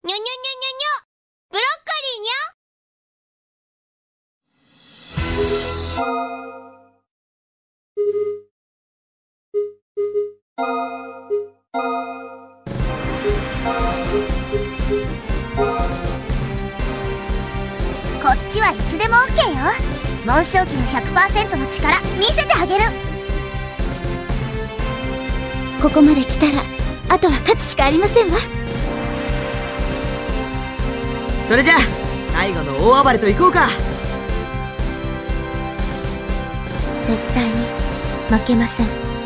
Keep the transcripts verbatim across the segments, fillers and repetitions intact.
にょにょにょにょにょ、ブロッコリーにょ。こっちはいつでも オーケー よ。紋章機の ひゃくパーセント の力見せてあげる。 ここまで来たらあとは勝つしかありませんわ。 それじゃあ最後の大暴れといこうか。 絶対に負けません。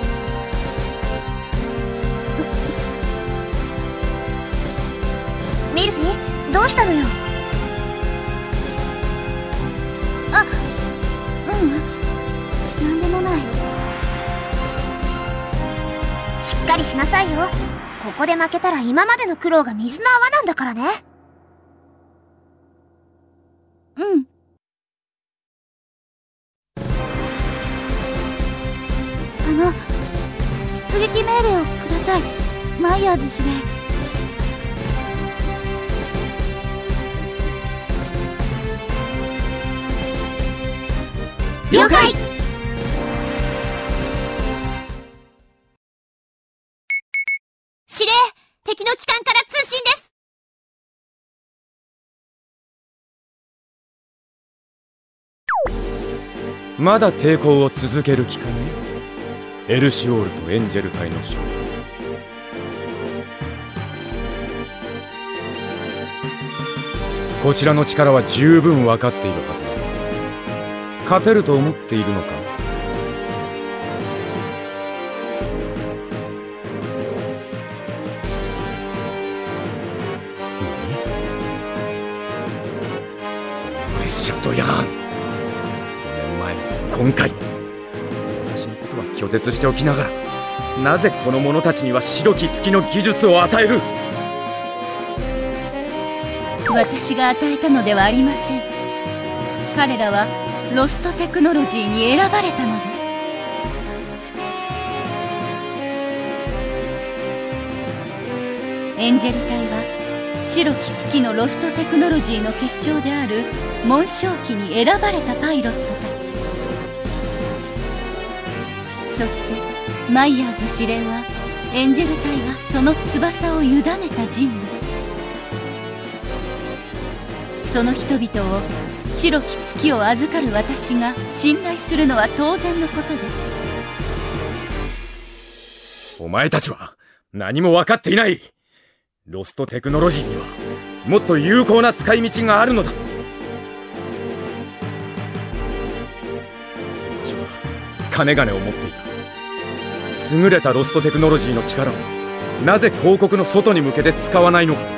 ミルフィ、どうしたのよ。あ、ううん、なんでもない。しっかりしなさいよ。ここで負けたら今までの苦労が水の泡なんだからね。うん。あの、出撃命令をください、マイヤーズ司令。 了解。 司令、敵の機関から通信です。 まだ抵抗を続ける気かね。エルシオールとエンジェル隊の勝負。こちらの力は十分分かっているはずだ。勝てると思っているのか。プレッシャーとやん。ごねんまえも今回も私のことは拒絶しておきながら、なぜこの者たちには白き月の技術を与える。 私が与えたのではありません。彼らはロストテクノロジーに選ばれたのです。エンジェル隊は白き月のロストテクノロジーの結晶である紋章機に選ばれたパイロットたち。そしてマイヤーズ司令はエンジェル隊がその翼を委ねた人物。その人々を白き月を預かる私が信頼するのは当然のことです。 お前たちは何も分かっていない。ロストテクノロジーにはもっと有効な使い道があるのだ。私は金々を持っていた。優れたロストテクノロジーの力をなぜ広告の外に向けて使わないのかと。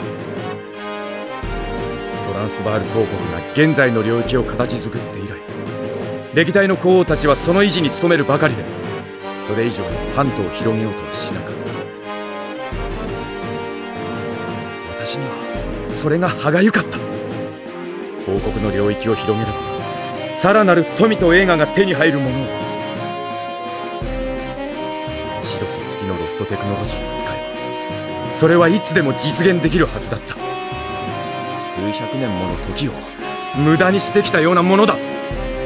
トランスバール公国が現在の領域を形作って以来、歴代の皇王たちはその維持に努めるばかりで、それ以上に版図を広げようとはしなかった。私にはそれが歯がゆかった。王国の領域を広げればさらなる富と栄華が手に入るものを。白き月のロストテクノロジーを使えばそれはいつでも実現できるはずだった。数百年もの時を無駄にしてきたようなものだ。ごね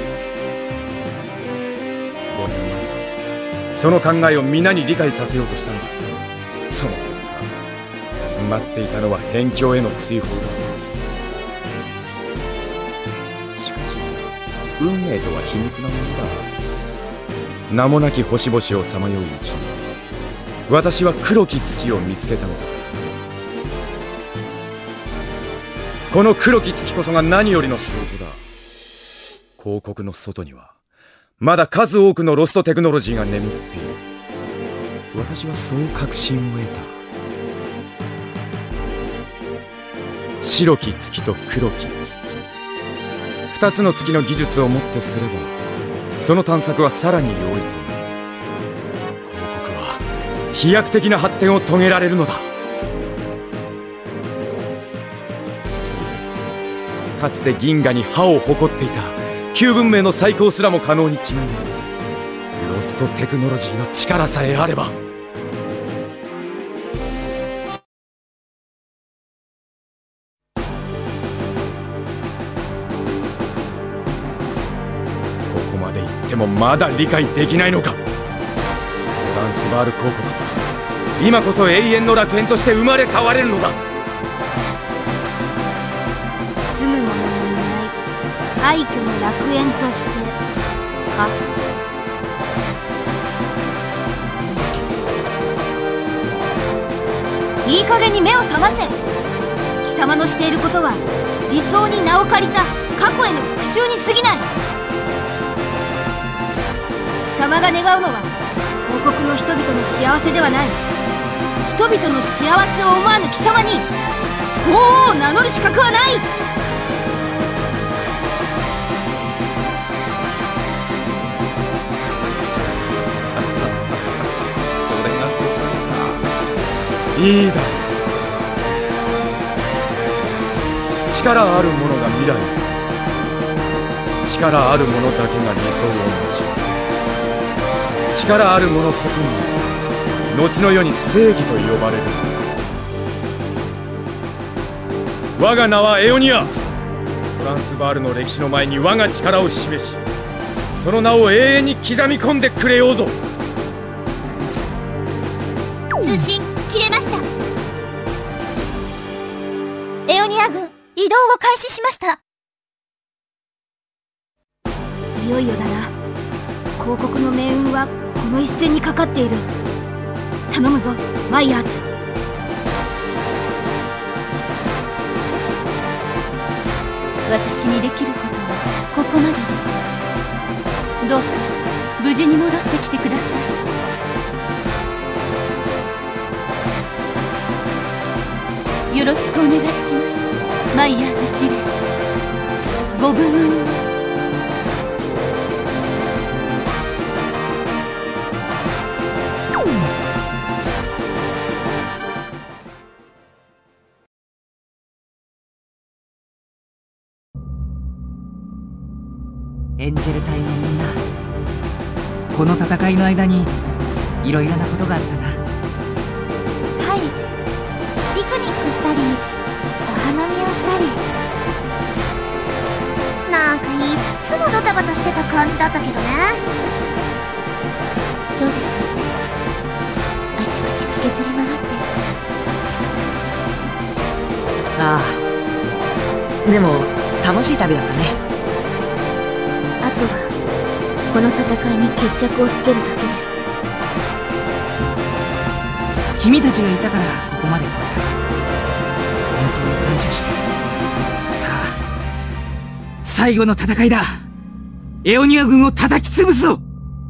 んまえその考えを皆に理解させようとしたんだ。その待っていたのは辺境への追放だ。しかし運命とは皮肉なものだ。名もなき星々をさまよううちに私は黒き月を見つけたのだ。この黒き月こそが何よりの証拠だ。広告の外にはまだ数多くのロストテクノロジーが眠っている。私はそう確信を得た。白き月と黒き月、二つの月の技術をもってすればその探索はさらに容易となる。広告は飛躍的な発展を遂げられるのだ。かつて銀河に覇を誇っていた旧文明の再興すらも可能に違いない。ロストテクノロジーの力さえあれば。 こまで言ってもまだ理解できないのか。トランスバール公国は今こそ永遠の楽園として生まれ変われるのだ。 住む者のいない廃墟の楽園としてか。いい加減に目を覚ませ。貴様のしていることは理想に名を借りた過去への復讐に過ぎない。貴様が願うのは王国の人々の幸せではない。人々の幸せを思わぬ貴様に王を名乗る資格はない。 それが答えか。いいだろう。力ある者が未来を作る。力ある者だけが理想を成し、力ある者こそが後の世に正義と呼ばれる。我が名はエオニア。トランスバールの歴史の前に我が力を示し、その名を永遠に刻み込んでくれようぞ。 通信切れました。エオニア軍移動を開始しました。いよいよだな。広告の命運はこの一戦にかかっている。頼むぞマイヤーズ。 私にできることはここまでです。どうか無事に戻ってきてください。よろしくお願いします、マイヤーズ司令。ご武運を。 エンジェル隊のみんな、この戦いの間にいろいろなことがあったな。 はい、ピクニックしたりお花見をしたり、なんかいっつもドタバタしてた感じだったけどね。 そうですよね。あちこち駆けずり回ってたくさん戦って。 ああ、でも楽しい旅だったね。 あとはこの戦いに決着をつけるだけです。 君たちがいたからここまで来れた。本当に感謝して。さあ最後の戦いだ。エオニア軍を叩き潰すぞ。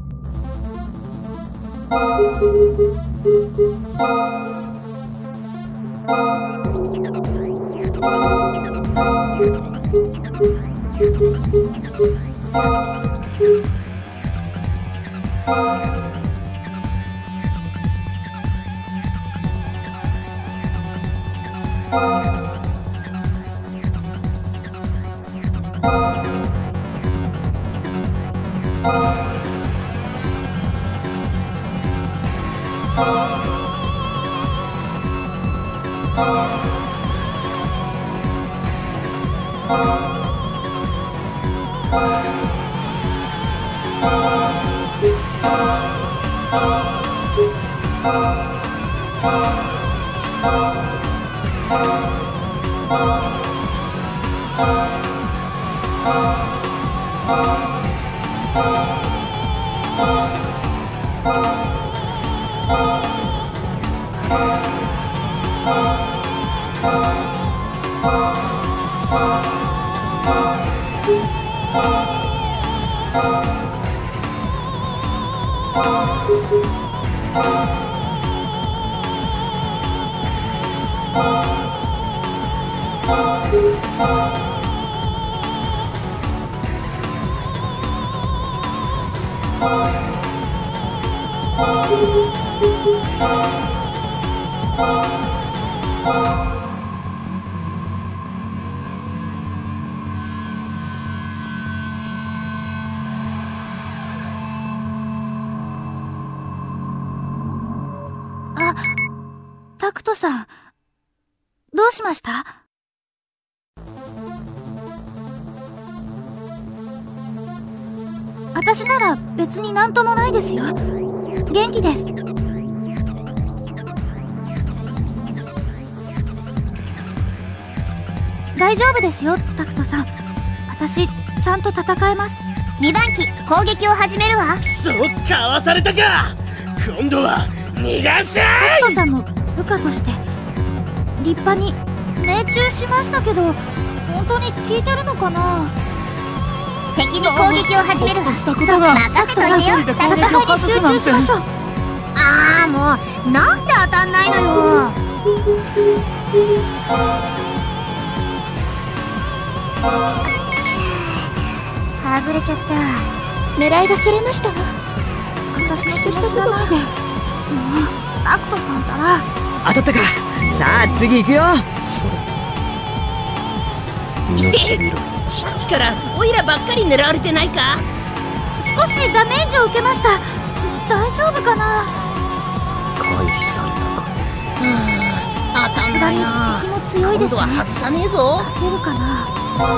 あ、タクトさん、どうしました？ 私なら別になんともないですよ。元気です。大丈夫ですよ、タクトさん。私ちゃんと戦えます。 にばん機攻撃を始めるわ。 そう、かわされたか。今度は逃がせ。 タクトさんも部下として立派に命中しましたけど、本当に効いてるのかな。 敵に攻撃を始めるわ。 したことが任せといてよ。 戦いに集中しましょう。 ああ、もうなんで当たんないのよ。外れちゃった。 狙いがそれましたわ。私の気も知らないで。もうタクトさんったら。 当たったか。さあ次行くよ。 さっきからオイラばっかり狙われてないか。 少しダメージを受けました。大丈夫かな。 回避されたか。当たんないな。 敵も強いですね。 今度は外さねえぞ。 勝てるかな。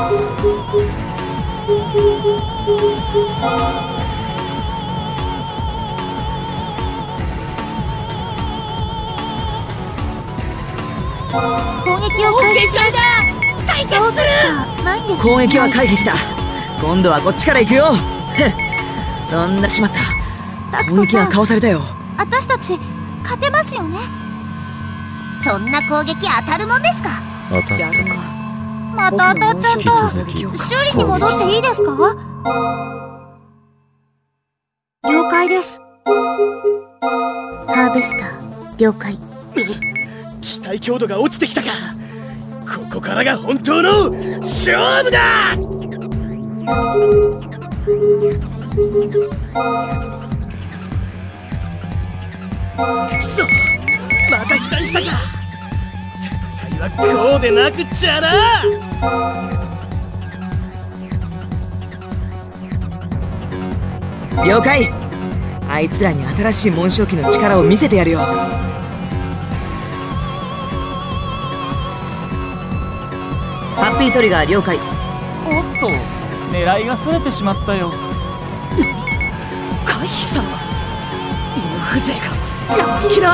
攻撃を開始します。 対決する。 ないんですね。 攻撃は回避した。今度はこっちから行くよ。そんなしまった。攻撃はかわされたよ。 私たち勝てますよね。 そんな攻撃当たるもんですか。 当たったか。 また当たっちゃった。修理に戻していいですか。了解です。 ハーベスター了解。 機体強度が落ちてきたか。ここからが本当の勝負だ。くそ、また期待したか。戦いはこうでなくっちゃな。 了解。あいつらに新しい紋章機の力を見せてやるよ。ハッピートリガー了解。 おっと、狙いがそれてしまったよ。 回避したのか。犬風情か。生意気だ。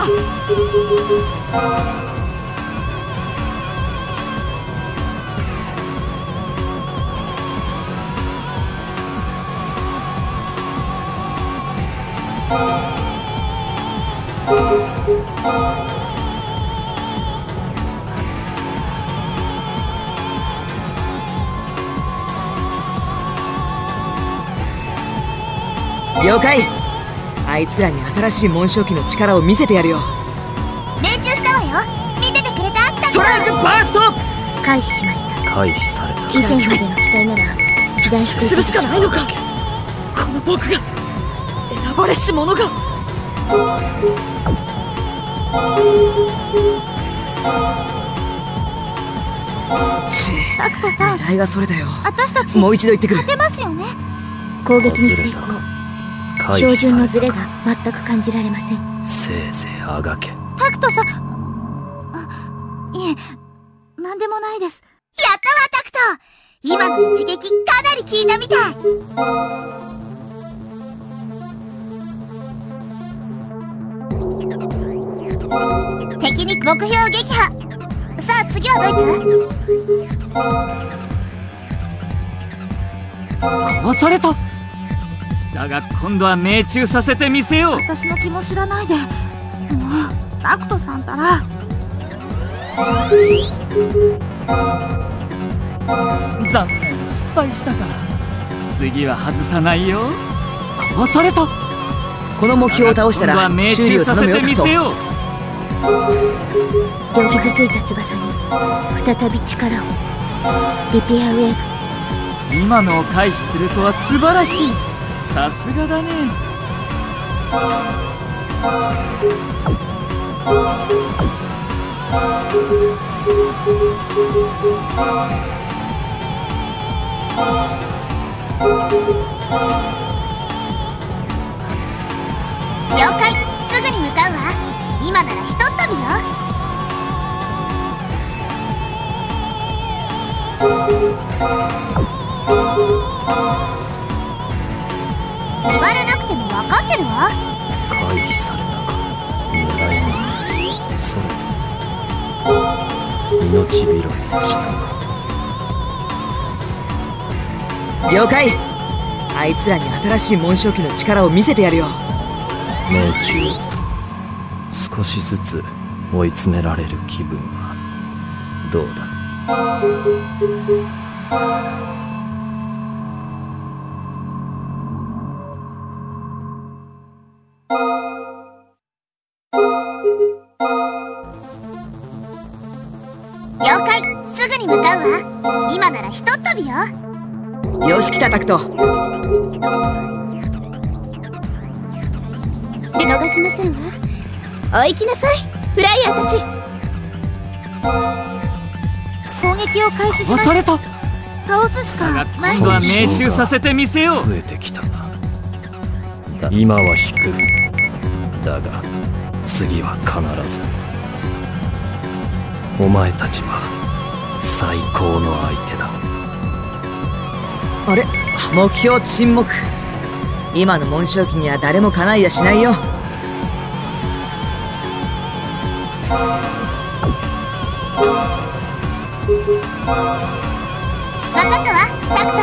了解。あいつらに新しい紋章機の力を見せてやるよ。 命中したわよ。見ててくれた。 ストライクバースト。 回避しました。 回避された。 以前までの機体なら被弾してするしかないのか。この僕が選ばれし者が。ちタクトさん、 狙いがそれだよ。 私たちもう一度言ってくる。 勝てますよね。 攻撃に成功。照準のズレが全く感じられません。 せいぜいあがけ。 タクトさん、あ、いえ、なんでもないです。 やったわタクト。今の一撃かなり効いたみたい。敵に目標撃破。さあ次はドイツ。 かわされた。だが今度は命中させてみせよう。 私の気も知らないで。もうタクトさんたら。 残念、失敗したか。次は外さないよ。かわされた。 この目標を倒したら今度は命修理を中させ頼むよタクト。 てみせよう。 傷ついた翼に再び力を。リペアウェーブ。 今のを回避するとは素晴らしい。さすがだね。 了解。すぐに向かうわ。今ならひとっ飛びよ。 言われなくても分かってるわ。 回避されたか。狙いにそれ命拾いした。 了解。あいつらに新しい紋章機の力を見せてやるよ。 命中少しずつ追い詰められる気分はどうだ。 了解、すぐに向かうわ。今ならひとっ飛びよ。 よし来たタクト。 見逃しませんわ。お行きなさい、フライヤーたち。 攻撃を開始します。 押された。 倒すしか今前度はに。 命中させてみせよう。 増えてきたな。だ今は引く。だが次は必ず。お前たちは最高の相手だ。 あれ、目標沈黙。今の紋章機には誰も叶いやしないよ。 分かったわ、タクト。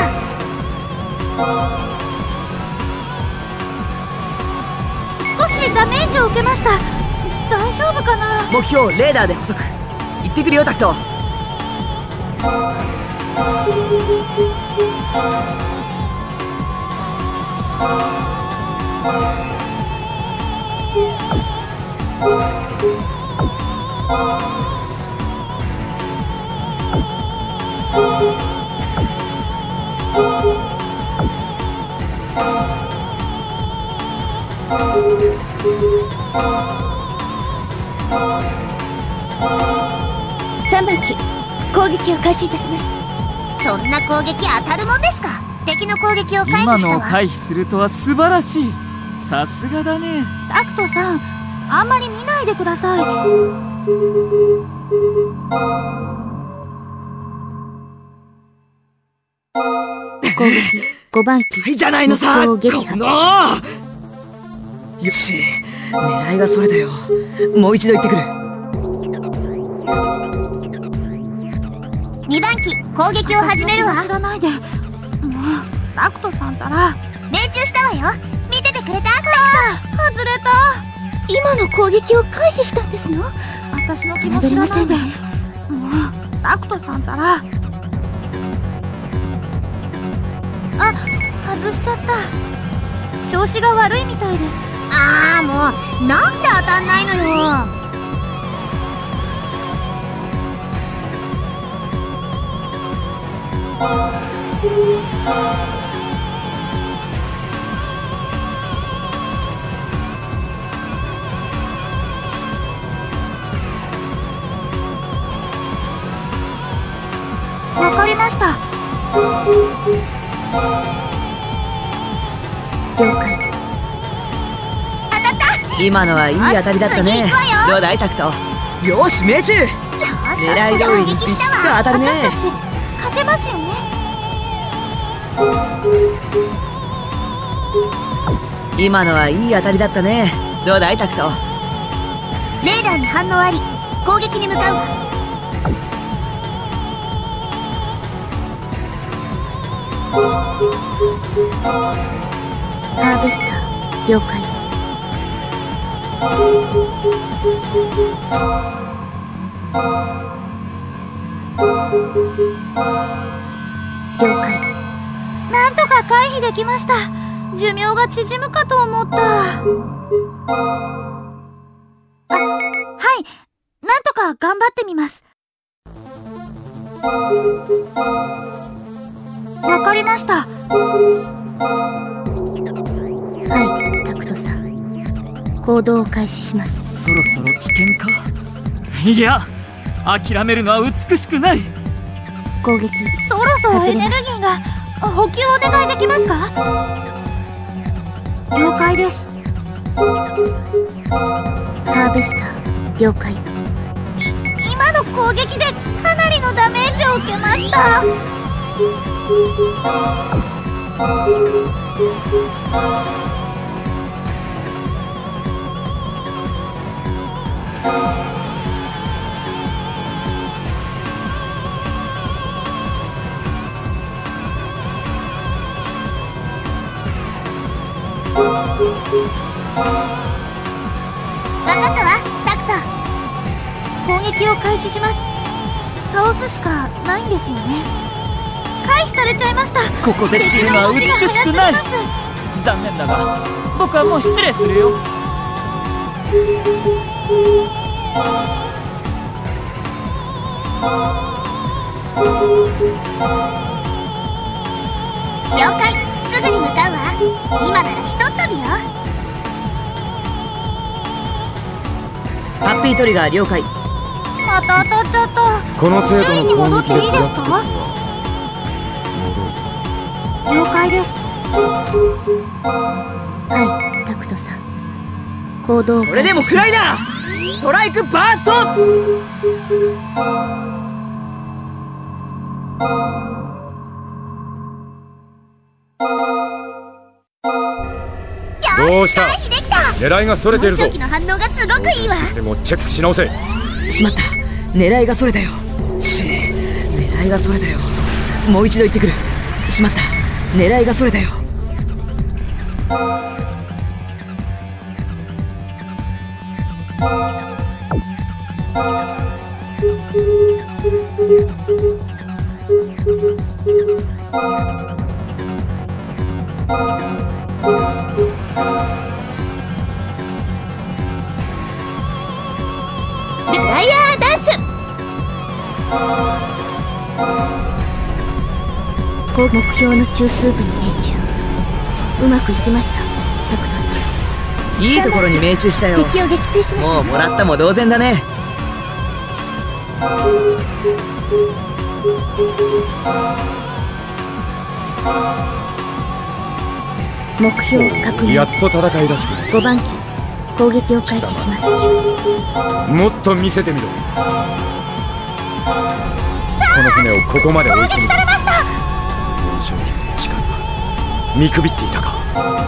少しダメージを受けました。大丈夫かな。 目標レーダーで捕捉。行ってくるよタクト。 さんばん機、攻撃を開始いたします。 そんな攻撃当たるもんですか。敵の攻撃を回避したわ。 今のを回避するとは素晴らしい。さすがだね。 タクトさん、あんまり見ないでください。 攻撃ごばん機、 はいじゃないのさ。 目標を撃破。 このよし、狙いはそれだよ。もう一度行ってくる。 にばん機、攻撃を始めるわ。 知らないで。もうタクトさんたら命中したわよ。見ててくれた。 外れた。 今の攻撃を回避したんですの？ 私の気も知らないで。 侮れませんね。 もうタクトさんたら。あ、外しちゃった。調子が悪いみたいです。 ああ、もうなんで当たんないのよ。 わかりました。 了解。 当たった。 今のはいい当たりだったね。 次行くわよ。 どうだいタクト。よし命中。 よし、 狙い通りにビシッと当たるね。 私たち勝てますよね。 今のはいい当たりだったね。どうだいタクト。 レーダーに反応あり。攻撃に向かうわ。 ハーベスター了解。了解。 なんとか回避できました。寿命が縮むかと思った。あ、はい。なんとか頑張ってみます。わかりました。 はい、タクトさん。行動を開始します。 そろそろ危険か。いや、諦めるのは美しくない。 攻撃。 そろそろエネルギーが補給お願いできますか？了解です。 ハーベスター了解。 今の攻撃でかなりのダメージを受けました。 わかったわ、タクト。攻撃を開始します。倒すしかないんですよね。回避されちゃいました。 ここで散るのは美しくない。残念だが僕はもう失礼するよ。 了解、すぐに向かうわ。今ならひとっ飛びよ。 ハッピートリガー了解。 また当たっちゃった。 この程度修理にの戻っていいです攻撃でふたつか？了解です。 はい、タクトさん。行動をそれでも食らいな。ストライクバースト。 どうした？ 回避できた。 狙いがそれてるぞ。 本周期の反応がすごくいいわ。 システムをチェックし直せ。 しまった。狙いがそれたよ。し狙いがそれたよ。もう一度言ってくる。しまった。狙いがそれたよ。 フライヤーダンス。 目標の中枢部に命中。うまくいきました、タクトさん。 いいところに命中したよ。 敵を撃墜しました。 もうもらったも同然だね。 目標確認。 やっと戦いらしくなる。 ごばん機、攻撃を開始します。 もっと見せてみろ。この船をここまで追い込みた。本将機の力が見くびっていたか。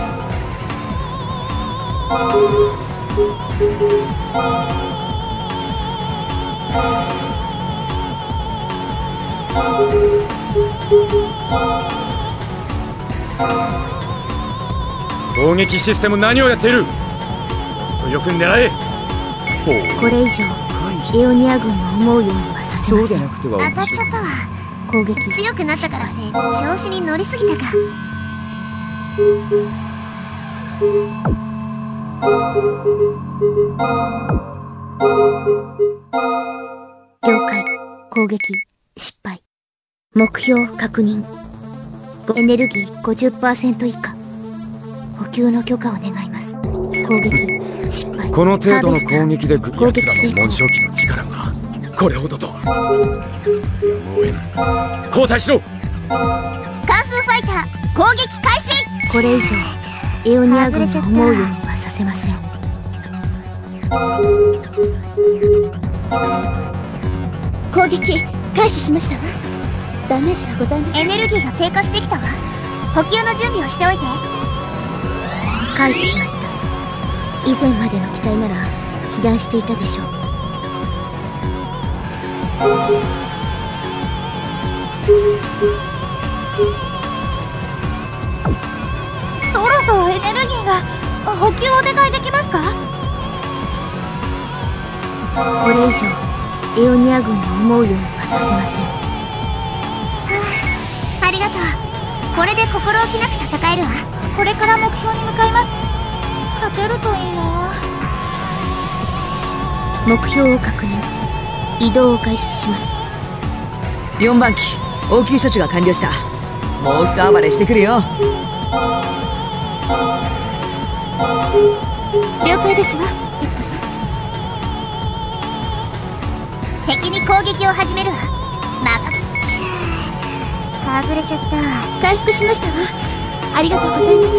攻撃システム何をやっている。もっとよく狙え。ほう、 これ以上エオニア軍の思うようにはさせません。 そうでなくては当たっちゃったわ。 攻撃強くなったからって調子に乗りすぎたか。 了解。攻撃失敗。目標確認。エネルギー ごじゅっパーセント 以下。補給の許可を願います。攻撃失敗。 この程度の攻撃でグ攻撃ヤツらの成功紋章機の力がこれほどとは。応援交代しろ。 カンフーファイター攻撃開始。 これ以上エオニア軍の思うようにはさせません。 攻撃回避しましたわ。ダメージはございません。エネルギーが低下してきたわ。補給の準備をしておいて。 回避しました。以前までの機体なら被弾していたでしょう。 そろそろエネルギーが補給お願いできますか？ これ以上エオニア軍の思うようにはさせません。 ありがとう。これで心置きなく戦えるわ。これから目標に向かいます。勝てるといいな。 目標を確認。移動を開始します。 よんばん機、応急処置が完了した。もう一暴れしてくるよ。 了解ですわ、ペットさん。敵に攻撃を始めるわ。まかちゅー外れちゃった。回復しましたわ。ありがとうございます。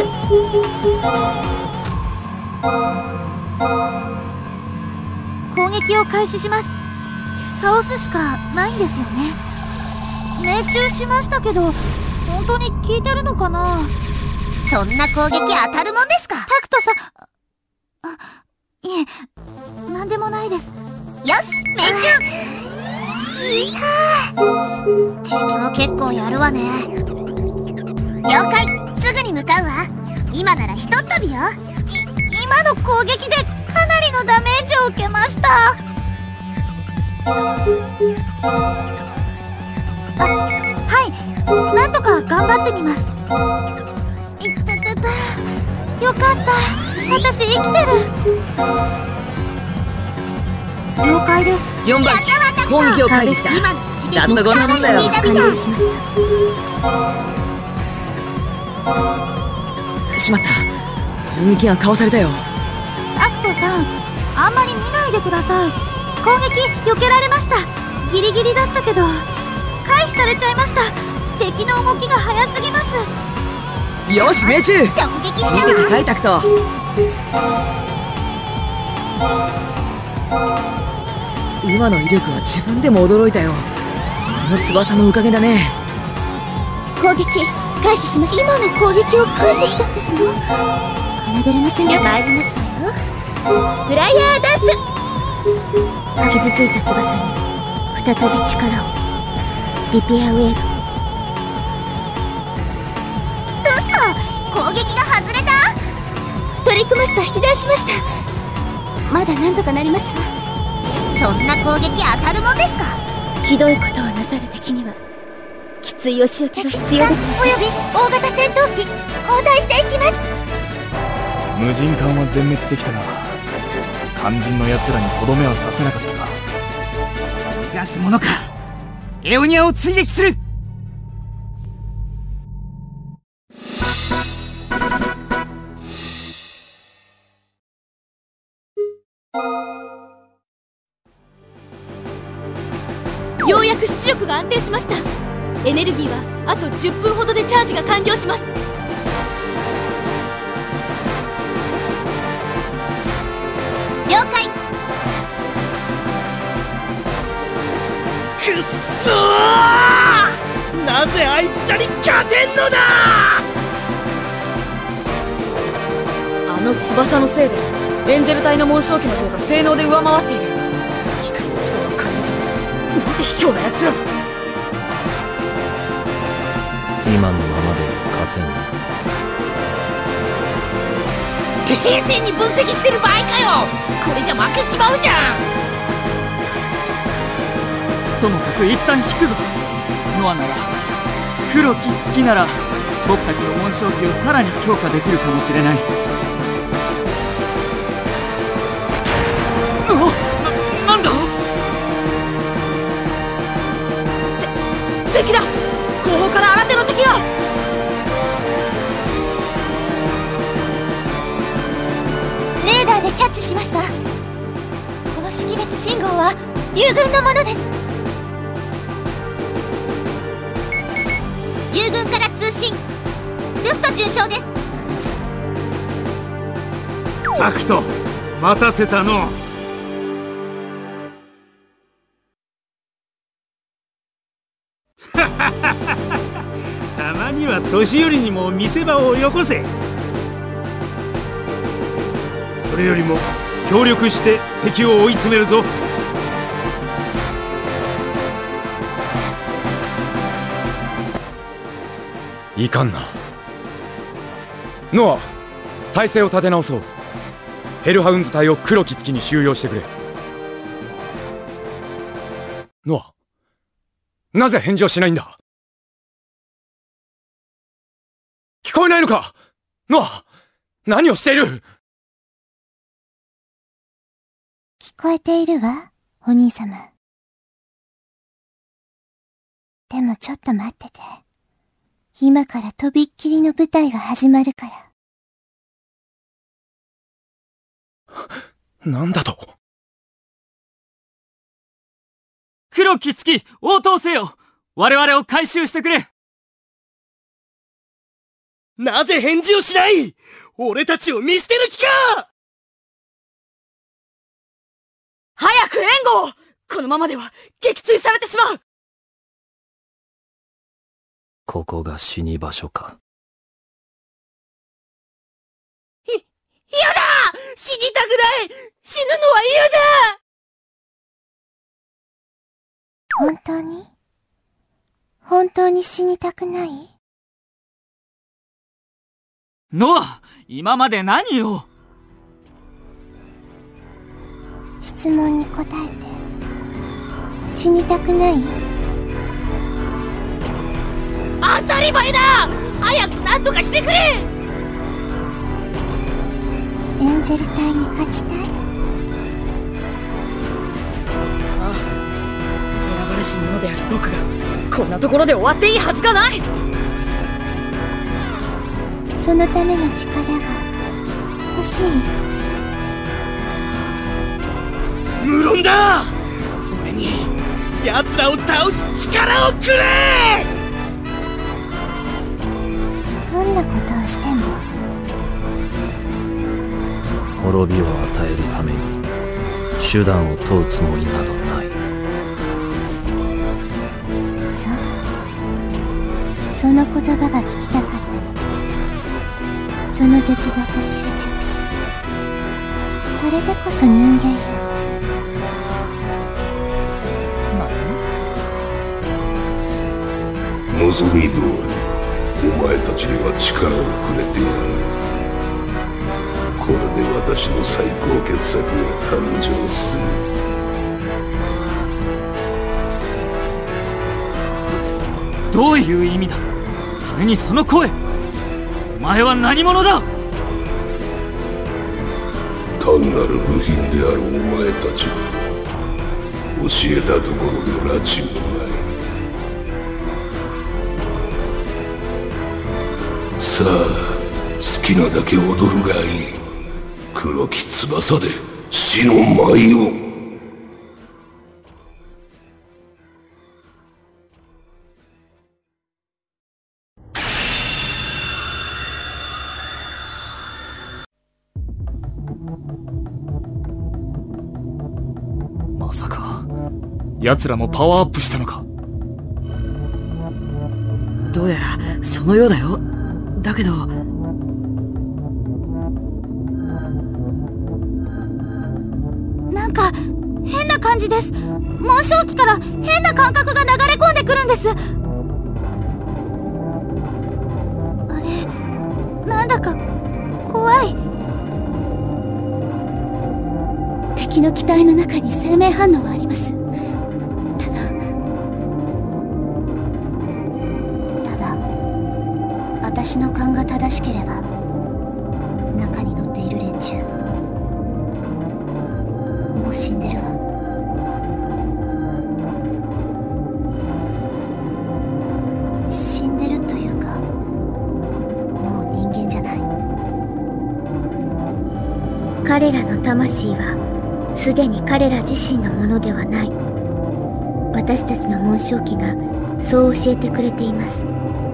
攻撃を開始します。倒すしかないんですよね。命中しましたけど本当に効いてるのかな。そんな攻撃当たるもんですか。タクトさん、あ、いえ、なんでもないです。よし、命中。効いた。敵も結構やるわね。了解、すぐに向かうわ。 今ならひとっ飛びよ。い今の攻撃でかなりのダメージを受けました。あ、はい、なんとか頑張ってみます。いったたた、よかった、私生きてる。了解です。 よんばん機、攻撃を回避した。ざっとこんなもんだよ。 完了しました。 しまった、攻撃がかわされたよ。 アクトさん、あんまり見ないでください。攻撃避けられました。ギリギリだったけど回避されちゃいました。敵の動きが速すぎます。 よし命中。 直撃したわ。 見ててかいタクト。今の威力は自分でも驚いたよ。この翼のおかげだね。 攻撃回避しました。今の攻撃を回避したんですの。侮れませんよ。参りますわよ。フライヤーダンス。傷ついた翼に再び力を。リペアウェーブ。 嘘、攻撃が外れた。 トリックマスター被弾しました。まだなんとかなりますわ。 そんな攻撃当たるもんですか。 ひどいことをなさる敵にはきついお仕置きが必要です。 および大型戦闘機交代していきます。 無人艦は全滅できたが肝心の奴らにとどめはさせなかったか。 逃がすものか。エオニアを追撃する。 ようやく出力が安定しました。エネルギーはあとじゅっぷんほどでチャージが完了します。 了解。 くっそー、なぜあいつらに勝てんのだ。 あの翼のせいでエンジェル隊の紋章機の方が性能で上回っている。光の力を借りるとなんて卑怯な奴ら。 今のままで勝てんの。 冷静に分析してる場合かよ。これじゃ負けちまうじゃん。 ともかく一旦引くぞ。ノアなら黒き月なら僕たちの紋章機をさらに強化できるかもしれない。うわっ、な、なんだ。 敵だ。後方から新手の敵が。 レーダーでキャッチしました。この識別信号は友軍のものです。友軍から通信。ルフト准将です。 タクト、待たせたの。たまには年寄りにも見せ場をよこせ。それよりも協力して敵を追い詰めるぞ。 いかんな。ノア、体勢を立て直そう。ヘルハウンズ隊を黒き月に収容してくれ。ノア、なぜ返事をしないんだ。聞こえないのか。ノア、何をしている。 聞こえているわ、お兄様。でもちょっと待ってて。今からとびっきりの舞台が始まるから。 なんだと。 黒き月、応答せよ。我々を回収してくれ。 なぜ返事をしない。俺たちを見捨てる気か。 早く援護を。このままでは撃墜されてしまう。 ここが死に場所か。 い、嫌だ。死にたくない。死ぬのは嫌だ。 本当に本当に死にたくない？ ノア、今まで何を。 質問に答えて。死にたくない？ 当たり前だ。早く何とかしてくれ。 エンジェル隊に勝ちたい？ ああ、選ばれし者である僕がこんなところで終わっていいはずがない。 そのための力が欲しい？ 無論だ。俺に奴らを倒す力をくれ。 どんなことをしても。 滅びを与えるために手段を問うつもりなどない。 そう、その言葉が聞きたかったの。その絶望と執着し、それでこそ人間よ。 望み通りお前たちには力をくれてやる。これで私の最高傑作が誕生する。 どういう意味だ。それにその声、お前は何者だ。 単なる部品であるお前たちに教えたところで拉致もない。さあ、好きなだけ踊るがいい。黒き翼で死の舞を。 まさか奴らもパワーアップしたのか。 どうやらそのようだよ。だけどなんか変な感じです。紋章機から変な感覚が流れ込んでくるんです。あれ、なんだか怖い。 敵の機体の中に生命反応はあります。ただただ私の勘が正しければ中に乗っている連中もう死んでるわ。死んでるというかもう人間じゃない。彼らの魂はすでに彼ら自身のものではない。私たちの紋章機がそう教えてくれています。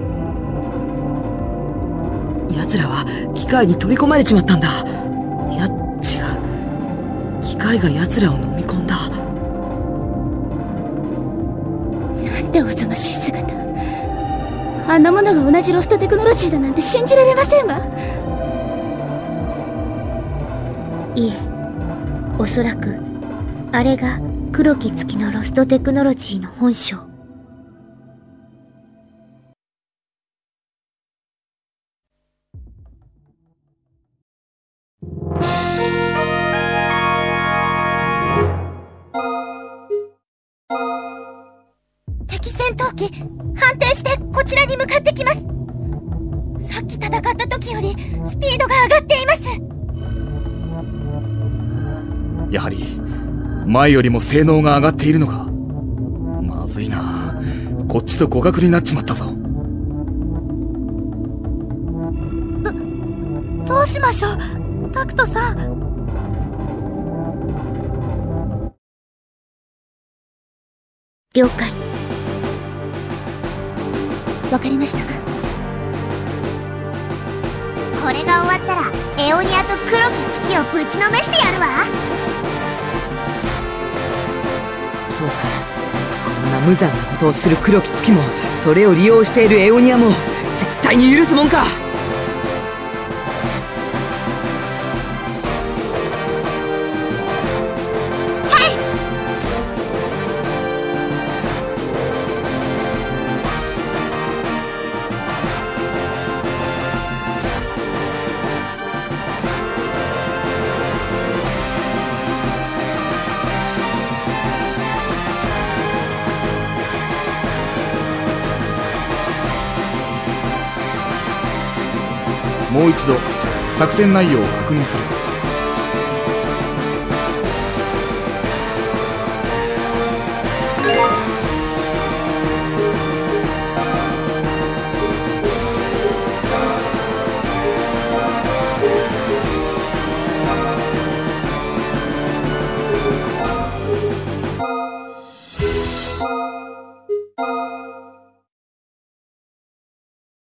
奴らは機械に取り込まれちまったんだ。いや、違う。機械が奴らを飲み込んだ。 なんておぞましい姿。あんなものが同じロストテクノロジーだなんて信じられませんわ。いえ、おそらくあれが黒き月のロストテクノロジーの本性。 敵戦闘機反転してこちらに向かってきます。さっき戦った時よりスピードが上がっています。 やはり前よりも性能が上がっているのか。まずいな。こっちと互角になっちまったぞ。 ど、どうしましょう、タクトさん。 了解。わかりましたわ。 これが終わったらエオニアと黒き月をぶちのめしてやるわ。 そうさ。こんな無残なことをする黒き月もそれを利用しているエオニアも絶対に許すもんか。 もう一度作戦内容を確認する。